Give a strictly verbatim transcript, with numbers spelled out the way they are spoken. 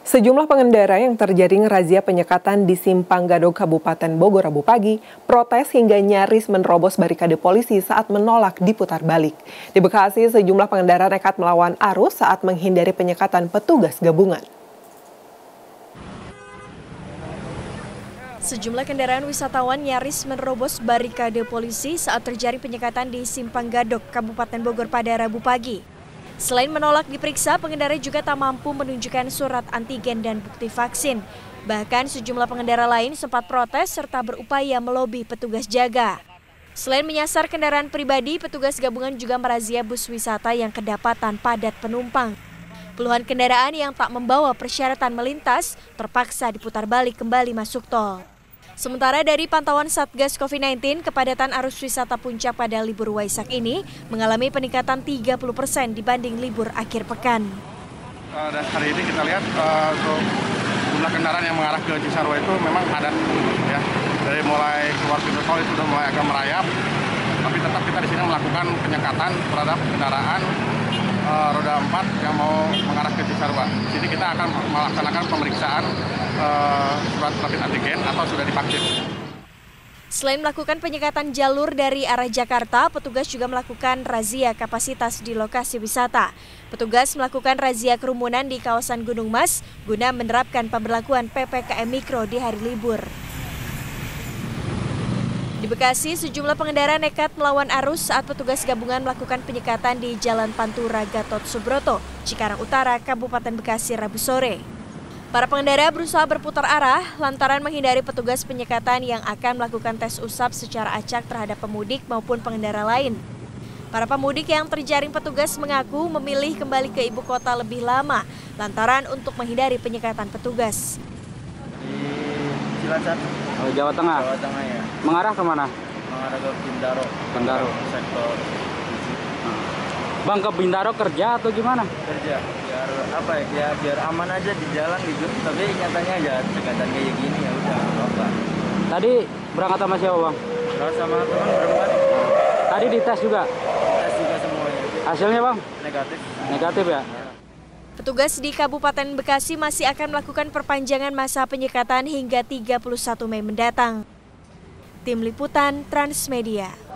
Sejumlah pengendara yang terjaring razia penyekatan di Simpang Gadog, Kabupaten Bogor, Rabu pagi, protes hingga nyaris menerobos barikade polisi saat menolak diputar balik. Di Bekasi, sejumlah pengendara nekat melawan arus saat menghindari penyekatan petugas gabungan. Sejumlah kendaraan wisatawan nyaris menerobos barikade polisi saat terjaring penyekatan di Simpang Gadog, Kabupaten Bogor pada Rabu pagi. Selain menolak diperiksa, pengendara juga tak mampu menunjukkan surat antigen dan bukti vaksin. Bahkan sejumlah pengendara lain sempat protes serta berupaya melobi petugas jaga. Selain menyasar kendaraan pribadi, petugas gabungan juga merazia bus wisata yang kedapatan padat penumpang. Puluhan kendaraan yang tak membawa persyaratan melintas terpaksa diputar balik kembali masuk tol. Sementara dari pantauan Satgas COVID sembilan belas, kepadatan arus wisata puncak pada libur Waisak ini mengalami peningkatan tiga puluh persen dibanding libur akhir pekan. Uh, dan hari ini kita lihat uh, untuk jumlah kendaraan yang mengarah ke Cisarua itu memang padat, ya. Dari mulai keluar pintu tol itu sudah mulai agak merayap, tapi tetap kita di sini melakukan penyekatan terhadap kendaraan uh, roda empat yang mau mengarah ke Cisarua. Di sini kita akan melaksanakan pemeriksaan uh, surat rapid antigen atau sudah divaksin. Selain melakukan penyekatan jalur dari arah Jakarta, petugas juga melakukan razia kapasitas di lokasi wisata. Petugas melakukan razia kerumunan di kawasan Gunung Mas guna menerapkan pemberlakuan P P K M Mikro di hari libur. Di Bekasi, sejumlah pengendara nekat melawan arus saat petugas gabungan melakukan penyekatan di Jalan Pantura Gatot Subroto, Cikarang Utara, Kabupaten Bekasi, Rabu sore. Para pengendara berusaha berputar arah lantaran menghindari petugas penyekatan yang akan melakukan tes usap secara acak terhadap pemudik maupun pengendara lain. Para pemudik yang terjaring petugas mengaku memilih kembali ke ibu kota lebih lama lantaran untuk menghindari penyekatan petugas. Di Cilacap, oh, Jawa Tengah. Jawa Tengah ya. Mengarah kemana? Mengarah ke Bintaro. Bintaro. Sektor. Bang, ke Bintaro kerja atau gimana? Kerja. Biar apa ya? Biar, biar aman aja di jalan gitu. Tapi nyatanya ya sekadar kayak gini ya udah apa. Tadi berangkat sama siapa, Bang? Berangkat sama teman berempat. Tadi dites juga? Tes juga semuanya. Hasilnya, Bang? Negatif. Negatif ya? Petugas di Kabupaten Bekasi masih akan melakukan perpanjangan masa penyekatan hingga tiga puluh satu Mei mendatang. Tim Liputan Transmedia.